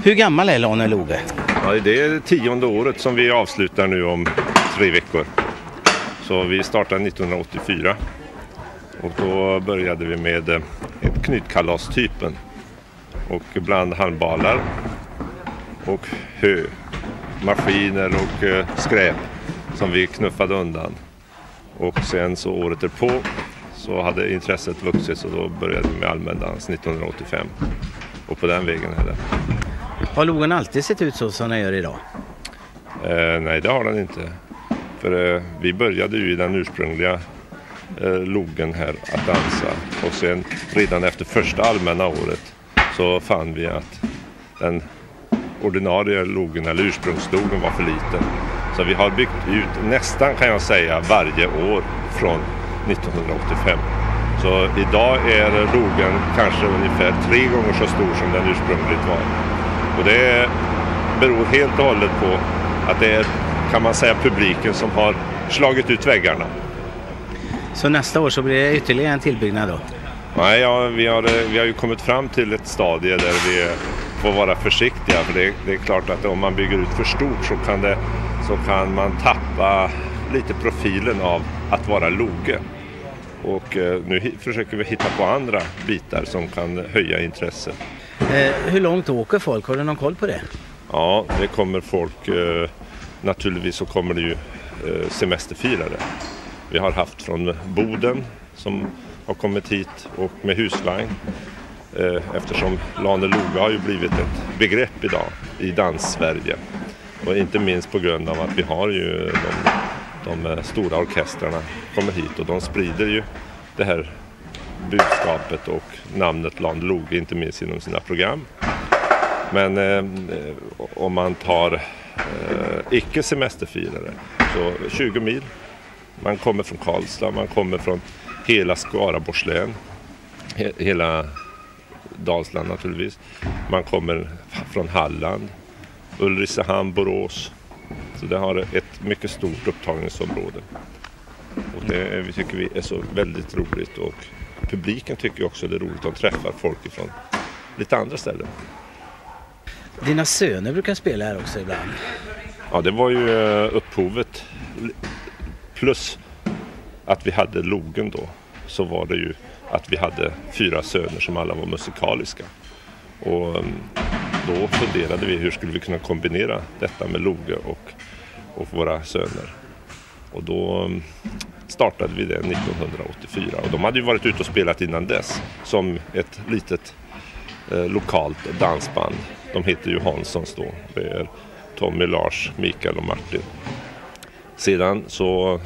Hur gammal är Lane Loge? Ja, det är 10:e året som vi avslutar nu om 3 veckor. Så vi startade 1984 och då började vi med ett knytkalas-typen och bland handbalar och maskiner och skräp som vi knuffade undan. Och sen så året därpå så hade intresset vuxit så då började vi med allmän dans 1985. Och på den vägen är det. Har logen alltid sett ut så som den gör idag? Nej, det har den inte. För vi började ju i den ursprungliga logen här att dansa. Och sen redan efter första allmänna året så fann vi att den ordinarie logen eller ursprungslogen var för liten. Så vi har byggt ut nästan kan jag säga varje år från 1985. Så idag är logen kanske ungefär 3 gånger så stor som den ursprungligt var. Och det beror helt och hållet på att det är, kan man säga, publiken som har slagit ut väggarna. Så nästa år så blir det ytterligare en tillbyggnad då? Nej, ja, vi har ju kommit fram till ett stadie där vi får vara försiktiga. För det är klart att om man bygger ut för stort så kan man tappa lite profilen av att vara loge. Och nu försöker vi hitta på andra bitar som kan höja intresset. Hur långt åker folk? Har du någon koll på det? Ja, det kommer folk. Naturligtvis så kommer det ju semesterfirare. Vi har haft från Boden som har kommit hit och med husvagn. Eftersom Lane Loge har ju blivit ett begrepp idag i Dans-Sverige. Och inte minst på grund av att vi har ju de stora orkestrarna kommer hit och de sprider ju det här budskapet och namnet Lane Loge inte minst inom sina program. Men om man tar icke semesterfirare så 20 mil. Man kommer från Karlstad, man kommer från hela Skaraborgs län, hela Dalsland naturligtvis. Man kommer från Halland, Ulricehamn, Borås. Så det har ett mycket stort upptagningsområde. Och det tycker vi är så väldigt roligt och publiken tycker också det är roligt att träffa folk ifrån lite andra ställen. Dina söner brukar spela här också ibland. Ja, det var ju upphovet. Plus att vi hade logen då så var det ju att vi hade 4 söner som alla var musikaliska. Och då funderade vi hur skulle vi kunna kombinera detta med loge och våra söner. Och då startade vi det 1984 och de hade ju varit ute och spelat innan dess som ett litet lokalt dansband. De heter ju Hanssons då. Det är Tommy, Lars, Mikael och Martin. Sedan så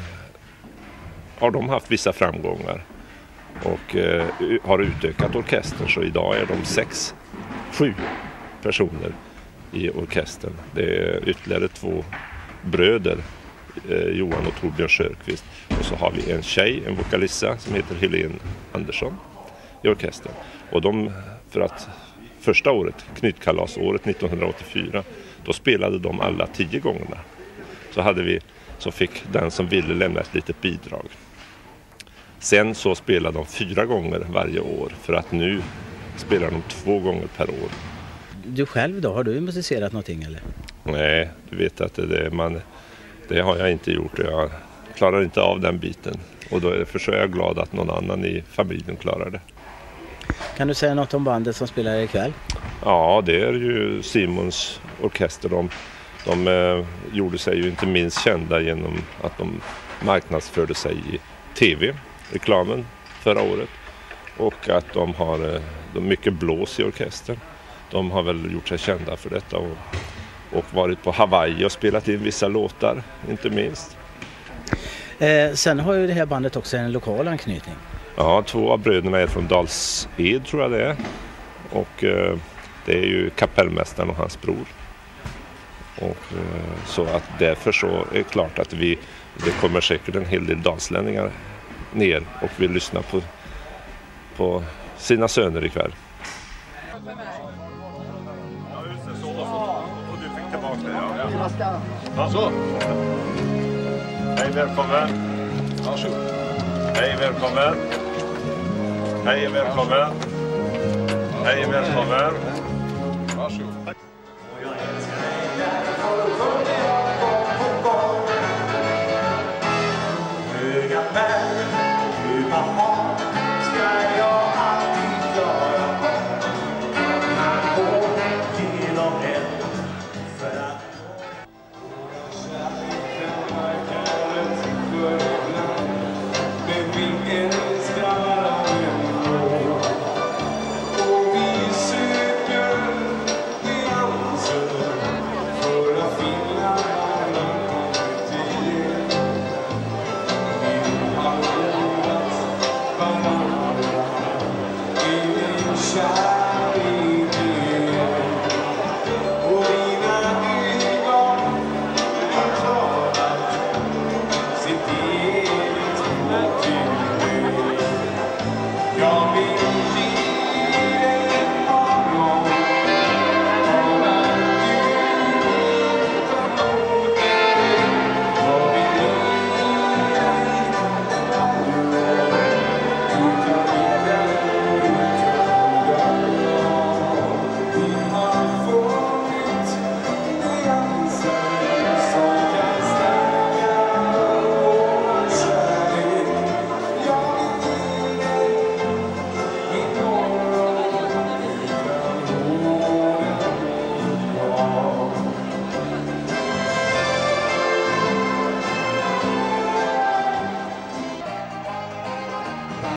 har de haft vissa framgångar och har utökat orkestern så idag är de 6-7 personer i orkestern. Det är ytterligare 2 bröder, Johan och Torbjörn Sörqvist. Och så har vi en tjej, en vokalissa som heter Helene Andersson i orkestern. Och de, för att första året, knytkalasåret 1984, då spelade de alla 10 gångerna. Så fick den som ville lämna ett litet bidrag. Sen så spelade de 4 gånger varje år för att nu spelar de 2 gånger per år. Du själv då, har du musicerat någonting eller? Nej, du vet att det har jag inte gjort. Jag klarar inte av den biten. Och då är jag glad att någon annan i familjen klarar det. Kan du säga något om bandet som spelar ikväll? Ja, det är ju Simons orkester. De gjorde sig ju inte minst kända genom att de marknadsförde sig i tv-reklamen förra året. Och att de har mycket blås i orkestern. De har väl gjort sig kända för detta och varit på Hawaii och spelat in vissa låtar, inte minst. Sen har ju det här bandet också en lokal anknytning. Ja, 2 av bröderna är från Dals-Ed tror jag det är. Och det är ju kapellmästaren och hans bror. Och så att därför så är det klart att det kommer säkert en hel del dalslänningar ner och vill lyssna på sina söner ikväll. Ja, just det, så. Och du fick tillbaka det, ja. Ja, så. Hej, välkommen. Varsågod. Hej, välkommen. Hej, välkommen. Hej, välkommen. Varsågod. sky.